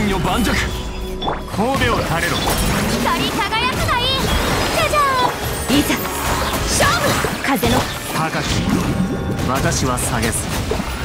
天女盤石。神戸を垂れろ。 光り輝くがいい。じゃじゃーん。いざ勝負。風の高き私は下げず。